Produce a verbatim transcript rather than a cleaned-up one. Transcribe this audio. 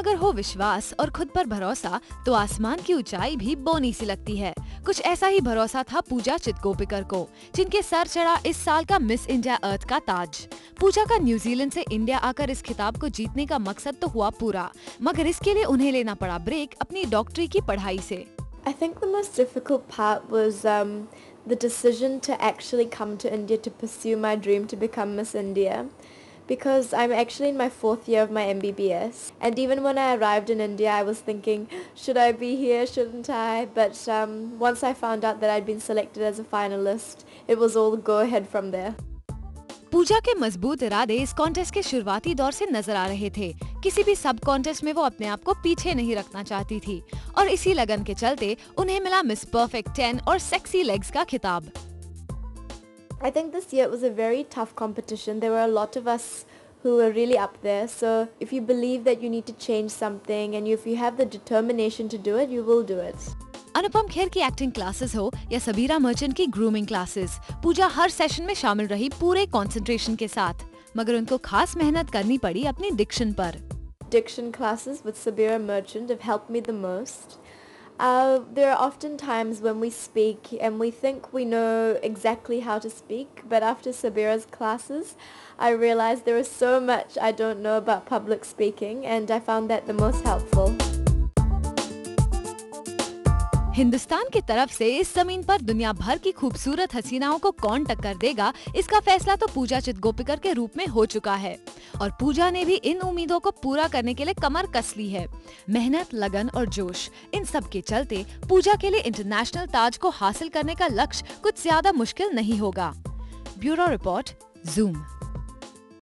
अगर हो विश्वास और खुद पर भरोसा तो आसमान की ऊंचाई भी बोनी सी लगती है। कुछ ऐसा ही भरोसा था पूजा चितगोपिकर को, जिनके सर चढ़ा इस साल का मिस इंडिया अर्थ का ताज। पूजा का न्यूजीलैंड से इंडिया आकर इस खिताब को जीतने का मकसद तो हुआ पूरा, मगर इसके लिए उन्हें लेना पड़ा ब्रेक अपनी डॉक्टरी की पढ़ाई से। I think the most difficult part was um, the decision to actually come to India to pursue my dream to become Miss India, because I'm actually in my fourth year of my M B B S, and even when I arrived in India I was thinking, should I be here, shouldn't I? But um, once I found out that I'd been selected as a finalist, it was all go ahead from there. पूजा के मजबूत इरादे इस contest के शुरुआती दौर से नजर आ रहे थे। किसी भी सब कॉन्टेस्ट में वो अपने आप को पीछे नहीं रखना चाहती थी और इसी लगन के चलते उन्हें मिला मिस परफेक्ट टेन और सेक्सी लेग्स का खिताब। I think this year it was a very tough competition. There were a lot of us who were really up there. So if you believe that you need to change something and if you have the determination to do it, you will do it. Anupam Kher की acting classes हो या Sabira Merchant की grooming classes, Pooja हर session में शामिल रही पूरे concentration के साथ, मगर उनको खास मेहनत करनी पड़ी अपनी डिक्शन पर। Diction classes with Sabira Merchant have helped me the most. Uh, there are often times when we speak and we think we know exactly how to speak, but after Sabira's classes, I realized there is so much I don't know about public speaking, and I found that the most helpful. Hindustan की तरफ से इस जमीन पर दुनिया भर की खूबसूरत हसीनाओं को कौन टक्कर देगा, इसका फैसला तो पूजा चितगोपिकर के रूप में हो चुका है और पूजा ने भी इन उम्मीदों को पूरा करने के लिए कमर कस ली है। मेहनत, लगन और जोश, इन सब के चलते पूजा के लिए इंटरनेशनल ताज को हासिल करने का लक्ष्य कुछ ज्यादा मुश्किल नहीं होगा। Bureau report, zoom.